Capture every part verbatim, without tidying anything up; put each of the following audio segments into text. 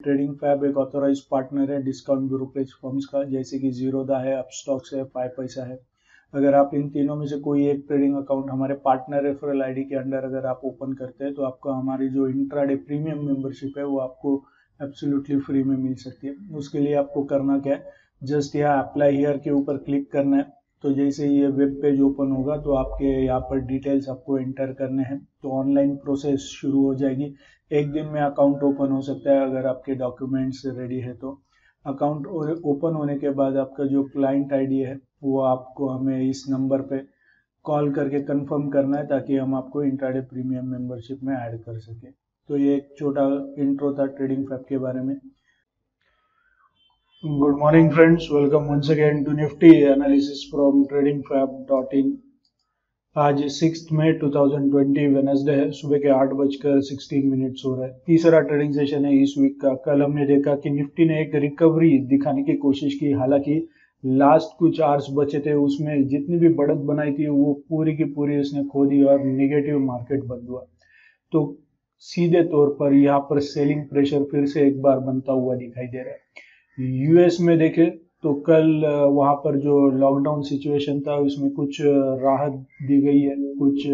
Trading fab एक authorize partner है discount brokerage firms का, जैसे कि जीरोधा है, अपस्टॉक्स है, फाइव पैसा है। अगर आप इन तीनों में से कोई एक ट्रेडिंग अकाउंट हमारे पार्टनर रेफरल आईडी के अंडर अगर आप ओपन करते हैं तो आपको हमारी जो इंट्राडे प्रीमियम मेंबरशिप है वो आपको एब्सोल्युटली फ्री में मिल सकती है। उसके लिए आपको करना क्या है, जस्ट यहाँ अप्लाई हियर के ऊपर क्लिक करना है। तो जैसे ये वेब पेज ओपन होगा तो आपके यहाँ पर डिटेल्स आपको एंटर करने हैं, तो ऑनलाइन प्रोसेस शुरू हो जाएगी। एक दिन में अकाउंट ओपन हो सकता है अगर आपके डॉक्यूमेंट्स रेडी है तो। अकाउंट ओपन होने के बाद आपका जो क्लाइंट आईडी है वो आपको हमें इस नंबर पे कॉल करके कंफर्म करना है, ताकि हम आपको इंट्राडे प्रीमियम मेंबरशिप में ऐड कर सके। तो ये एक छोटा इंट्रो था ट्रेडिंग फैब के बारे में। Good morning, friends. Welcome once again to Nifty analysis from trading fab dot in। आज six May two thousand twenty Wednesday है, सुबह के आठ बजकर सिक्सटीन मिनट्स हो रहा है। तीसरा ट्रेडिंग सेशन है इस वीक का। कल हमने देखा कि निफ्टी ने एक रिकवरी दिखाने की कोशिश की, हालांकि लास्ट कुछ आवर्स बचे थे उसमें जितनी भी बढ़त बनाई थी वो पूरी की पूरी उसने खो दी और निगेटिव मार्केट बंद हुआ। तो सीधे तौर पर यहाँ पर सेलिंग प्रेशर फिर से एक बार बनता हुआ दिखाई दे रहा है। यूएस में देखें तो कल वहां पर जो लॉकडाउन सिचुएशन था उसमें कुछ राहत दी गई है, कुछ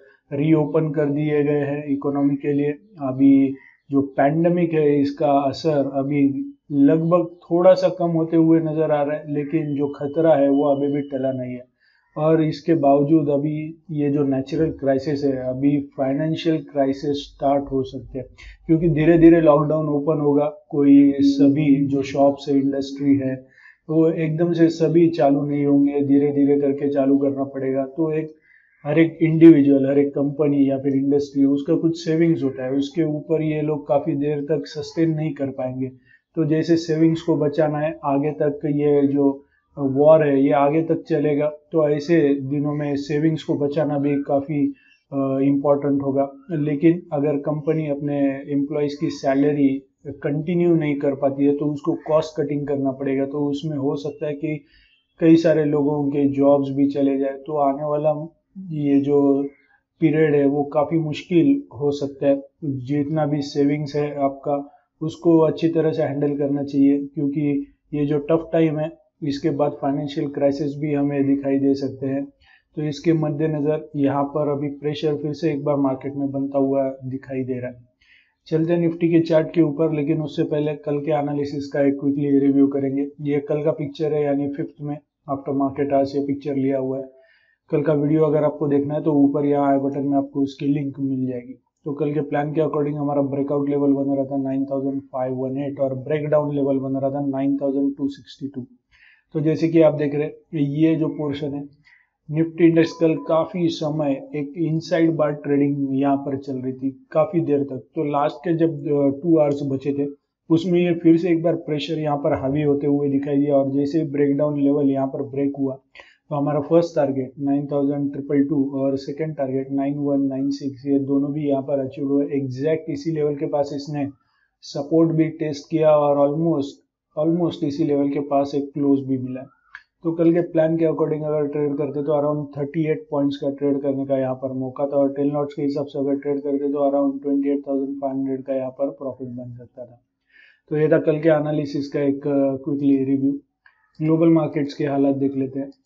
रीओपन कर दिए गए हैं इकोनॉमी के लिए। अभी जो पैंडेमिक है इसका असर अभी लगभग थोड़ा सा कम होते हुए नजर आ रहा है, लेकिन जो खतरा है वो अभी भी टला नहीं है। और इसके बावजूद अभी ये जो नेचुरल क्राइसिस है, अभी फाइनेंशियल क्राइसिस स्टार्ट हो सकते हैं, क्योंकि धीरे धीरे लॉकडाउन ओपन होगा। कोई सभी जो शॉप्स है, इंडस्ट्री है, वो एकदम से सभी चालू नहीं होंगे, धीरे धीरे करके चालू करना पड़ेगा। तो एक हर एक इंडिविजुअल, हर एक कंपनी या फिर इंडस्ट्री, उसका कुछ सेविंग्स होता है, उसके ऊपर ये लोग काफी देर तक सस्टेन नहीं कर पाएंगे। तो जैसे सेविंग्स को बचाना है, आगे तक ये जो वॉर है ये आगे तक चलेगा, तो ऐसे दिनों में सेविंग्स को बचाना भी काफ़ी इम्पोर्टेंट होगा। लेकिन अगर कंपनी अपने एम्प्लॉयज़ की सैलरी कंटिन्यू नहीं कर पाती है तो उसको कॉस्ट कटिंग करना पड़ेगा। तो उसमें हो सकता है कि कई सारे लोगों के जॉब्स भी चले जाए। तो आने वाला ये जो पीरियड है वो काफ़ी मुश्किल हो सकता है। जितना भी सेविंग्स है आपका उसको अच्छी तरह से हैंडल करना चाहिए, क्योंकि ये जो टफ टाइम है इसके बाद फाइनेंशियल क्राइसिस भी हमें दिखाई दे सकते हैं। तो इसके मद्देनज़र यहाँ पर अभी प्रेशर फिर से एक बार मार्केट में बनता हुआ दिखाई दे रहा है। चलते हैं निफ्टी के चार्ट के ऊपर, लेकिन उससे पहले कल के एनालिसिस का एक क्विकली रिव्यू करेंगे। ये कल का पिक्चर है, यानी फिफ्थ में आफ्टर मार्केट आज ये पिक्चर लिया हुआ है। कल का वीडियो अगर आपको देखना है तो ऊपर यहाँ आई बटन में आपको उसकी लिंक मिल जाएगी। तो कल के प्लान के अकॉर्डिंग हमारा ब्रेकआउट लेवल बन रहा था nine thousand five one eight और ब्रेकडाउन लेवल बन रहा था nine thousand two sixty two. तो जैसे कि आप देख रहे हैं ये जो पोर्शन है, निफ्टी इंडेक्स कल काफी समय एक इनसाइड बार ट्रेडिंग यहाँ पर चल रही थी काफी देर तक। तो लास्ट के जब टू आवर्स बचे थे उसमें ये फिर से एक बार प्रेशर यहाँ पर हावी होते हुए दिखाई दिया, और जैसे ब्रेकडाउन लेवल यहाँ पर ब्रेक हुआ तो हमारा first target nine thousand triple two और second target nine one nine six ये दोनों भी यहाँ पर अचीव हुए। एग्जैक्ट इसी लेवल के पास इसने सपोर्ट भी टेस्ट किया और ऑलमोस्ट ऑलमोस्ट इसी लेवल के पास एक क्लोज भी मिला। तो कल के प्लान के अकॉर्डिंग अगर ट्रेड करते तो अराउंड थर्टी एट पॉइंट्स का ट्रेड करने का यहाँ पर मौका था, और टेन लॉट्स के हिसाब से अगर ट्रेड करते तो around twenty eight thousand five hundred का यहाँ पर प्रॉफिट बन सकता था। तो ये था कल के एनालिसिस का एक क्विकली रिव्यू। ग्लोबल मार्केट्स के हालात देख लेते हैं।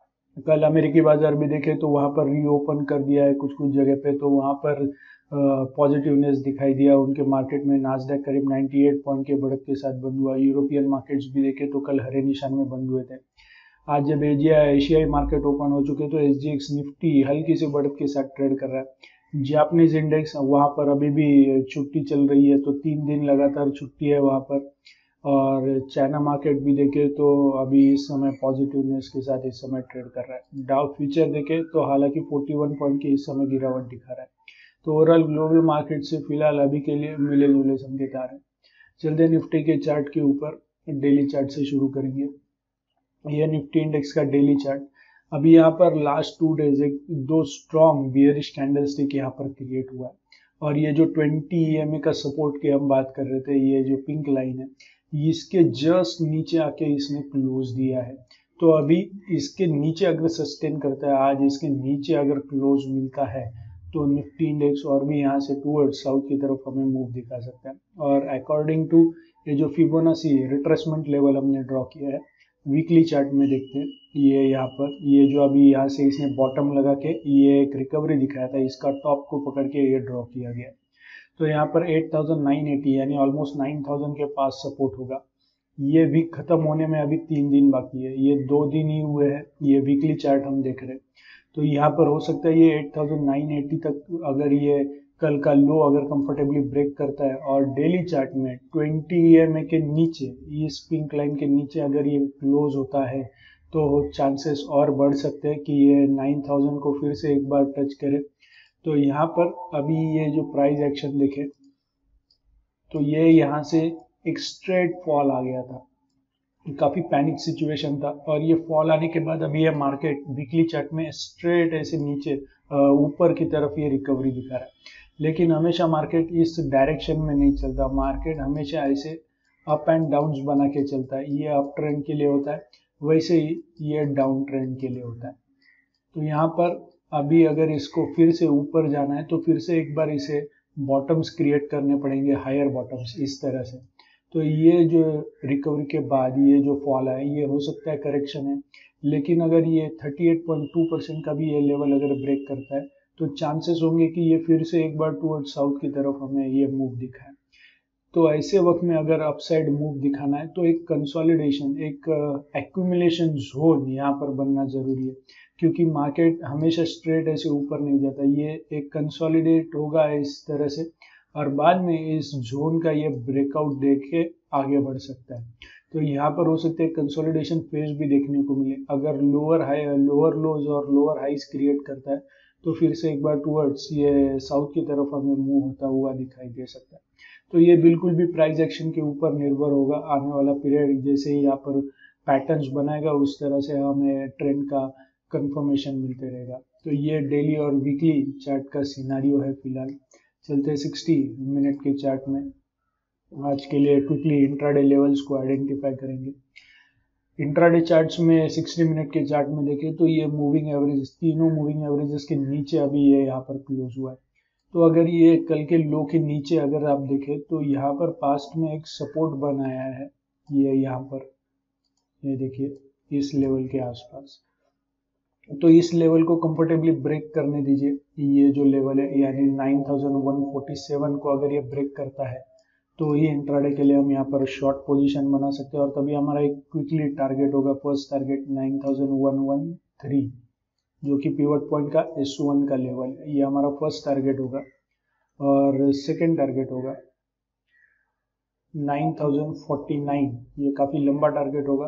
कल अमेरिकी बाजार भी देखे तो वहाँ पर रीओपन कर दिया है कुछ कुछ जगह पे, तो वहाँ पर पॉजिटिवनेस दिखाई दिया उनके मार्केट में। नास्डैक करीब अट्ठानवे पॉइंट के बढ़त के साथ बंद हुआ। यूरोपियन मार्केट्स भी देखे तो कल हरे निशान में बंद हुए थे। आज जब एशिया एशियाई मार्केट ओपन हो चुके तो एसजीएक्स निफ्टी हल्की सी बढ़त के साथ ट्रेड कर रहा है। जापानीज इंडेक्स वहाँ पर अभी भी छुट्टी चल रही है, तो तीन दिन लगातार छुट्टी है वहाँ पर। और चाइना मार्केट भी देखे तो अभी इस समय पॉजिटिवनेस के साथ इस समय ट्रेड कर रहा है। डाउ फ्यूचर देखे तो हालांकि इकतालीस पॉइंट की इस समय गिरावट दिखा रहा है। तो ओवरऑल ग्लोबल मार्केट से फिलहाल अभी के लिए मिले जुले संकेत आ रहे हैं। चलते निफ्टी के चार्ट के ऊपर, डेली चार्ट से शुरू करेंगे। यह निफ्टी इंडेक्स का डेली चार्ट। अभी यहाँ पर लास्ट टू डेज एक दो स्ट्रॉन्ग बियरिश कैंडलस्टिक यहाँ पर क्रिएट हुआ है, और ये जो ट्वेंटी ईएमए का सपोर्ट की हम बात कर रहे थे, ये जो पिंक लाइन है इसके जस्ट नीचे आके इसने क्लोज दिया है। तो अभी इसके नीचे अगर सस्टेन करता है, आज इसके नीचे अगर क्लोज मिलता है तो निफ्टी इंडेक्स और भी यहाँ से टूवर्ड्स साउथ की तरफ हमें मूव दिखा सकता है। और अकॉर्डिंग टू ये जो फिबोनाची रिट्रेसमेंट लेवल हमने ड्रॉ किया है वीकली चार्ट में देखते हैं, ये यहाँ पर ये जो अभी यहाँ से इसने बॉटम लगा के ये एक रिकवरी दिखाया था, इसका टॉप को पकड़ के ये ड्रॉ किया गया। तो यहाँ पर एट थाउजेंड नाइन एटी यानी ऑलमोस्ट नाइन थाउजेंड के पास सपोर्ट होगा। ये वीक खत्म होने में अभी तीन दिन बाकी है, ये दो दिन ही हुए हैं, ये वीकली चार्ट हम देख रहे हैं। तो यहाँ पर हो सकता है ये एट थाउजेंड नाइन एटी तक अगर ये कल का लो अगर कंफर्टेबली ब्रेक करता है और डेली चार्ट में ट्वेंटी ई एम ए के नीचे इस पिंक लाइन के नीचे अगर ये क्लोज होता है तो चांसेस और बढ़ सकते हैं कि ये नाइन थाउजेंड को फिर से एक बार टच करे। तो यहाँ पर अभी ये जो प्राइस एक्शन देखे तो ये यहाँ से एक स्ट्रेट फॉल आ गया था, काफी पैनिक सिचुएशन था और ये फॉल आने के बाद अभी ये मार्केट वीकली चार्ट में स्ट्रेट ऐसे नीचे ऊपर की तरफ ये रिकवरी दिखा रहा है। लेकिन हमेशा मार्केट इस डायरेक्शन में नहीं चलता, मार्केट हमेशा ऐसे अप एंड डाउन्स बना के चलता है। ये अप ट्रेंड के लिए होता है, वैसे ही ये डाउन ट्रेंड के लिए होता है। तो यहाँ पर अभी अगर इसको फिर से ऊपर जाना है तो फिर से एक बार इसे बॉटम्स क्रिएट करने पड़ेंगे, हायर बॉटम्स इस तरह से। तो ये जो रिकवरी के बाद ये जो फॉल है ये हो सकता है करेक्शन है, लेकिन अगर ये thirty eight point two percent का भी ये लेवल अगर ब्रेक करता है तो चांसेस होंगे कि ये फिर से एक बार टूवर्ड साउथ की तरफ हमें ये मूव दिखाए। तो ऐसे वक्त में अगर अपसाइड मूव दिखाना है तो एक कंसोलिडेशन, एक एक्यूमुलेशन जोन यहाँ पर बनना जरूरी है, क्योंकि मार्केट हमेशा स्ट्रेट ऐसे ऊपर नहीं जाता, ये एक कंसोलिडेट होगा इस तरह से और बाद में इस जोन का ये ब्रेकआउट देके आगे बढ़ सकता है। तो यहाँ पर हो सकता है कंसोलिडेशन फेज भी देखने को मिले। अगर लोअर हाई लोअर लोज और लोअर हाइज क्रिएट करता है तो फिर से एक बार टूवर्ड्स ये साउथ की तरफ हमें मूव होता हुआ दिखाई दे सकता है। तो ये बिल्कुल भी प्राइस एक्शन के ऊपर निर्भर होगा। आने वाला पीरियड जैसे ही यहाँ पर पैटर्न्स बनाएगा उस तरह से हमें ट्रेंड का कंफर्मेशन मिलते रहेगा। तो ये डेली और वीकली चार्ट का सिनारियो है। फिलहाल चलते हैं सिक्सटी मिनट के चार्ट में। आज के लिए क्विकली इंट्राडे लेवल्स को आइडेंटिफाई करेंगे। इंट्राडे चार्ट्स में सिक्सटी मिनट के चार्ट में देखें तो ये मूविंग एवरेज, तीनों मूविंग एवरेजेस के नीचे अभी ये यहाँ पर क्लोज हुआ है। तो अगर ये कल के लो के नीचे अगर आप देखें तो यहाँ पर पास्ट में एक सपोर्ट बनाया है, ये यहाँ पर ये देखिए इस लेवल के आसपास। तो इस लेवल को कंफर्टेबली ब्रेक करने दीजिए। ये जो लेवल है यानी nine thousand one forty seven को अगर ये ब्रेक करता है तो ये इंट्राडे के लिए हम यहाँ पर शॉर्ट पोजीशन बना सकते हैं और तभी हमारा एक क्विकली टारगेट होगा। First target nine thousand one one three जो कि पिवट पॉइंट का एस वन का लेवल है, ये हमारा फर्स्ट टारगेट होगा। और सेकेंड टारगेट होगा नाइन थाउजेंड फोर्टी नाइन, ये काफी लंबा टारगेट होगा।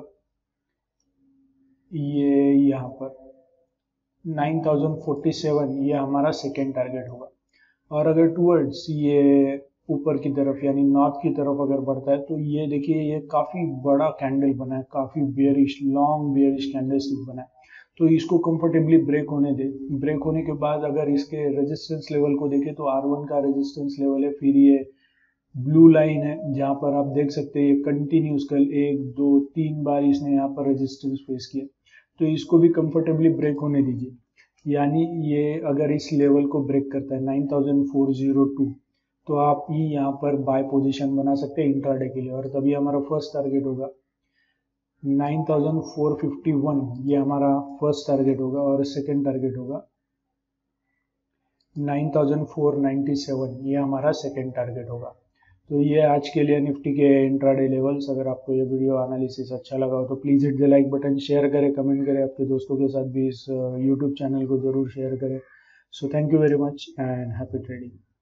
ये यहाँ पर नाइन थाउजेंड फोर्टी सेवन ये हमारा सेकेंड टारगेट होगा। और अगर टूवर्ड्स ये ऊपर की तरफ यानी नॉर्थ की तरफ अगर बढ़ता है तो ये देखिए ये काफी बड़ा कैंडल बना है, काफी bearish long bearish candlestick बना है। तो इसको कंफर्टेबली ब्रेक होने दे। ब्रेक होने के बाद अगर इसके रेजिस्टेंस लेवल को देखें तो आर वन का रेजिस्टेंस लेवल है, फिर ये ब्लू लाइन है जहां पर आप देख सकते हैं ये कंटिन्यूस कल एक दो तीन बार इसने यहाँ पर रेजिस्टेंस फेस किया। तो इसको भी कंफर्टेबली ब्रेक होने दीजिए, यानी ये अगर इस लेवल को ब्रेक करता है nine thousand four zero two तो आप ही यहाँ पर बाय पोजीशन बना सकते हैं इंट्राडे के लिए। और तभी हमारा फर्स्ट टारगेट होगा nine thousand four fifty one, ये हमारा फर्स्ट टारगेट होगा और सेकंड टारगेट होगा nine thousand four ninety seven, ये हमारा सेकंड टारगेट होगा। तो ये आज के लिए निफ्टी के इंट्राडे लेवल्स। अगर आपको ये वीडियो एनालिसिस अच्छा लगा हो तो please hit the like button, share करें, कमेंट करें, आपके दोस्तों के साथ भी इस यूट्यूब चैनल को ज़रूर शेयर करें। So thank you very much and happy trading.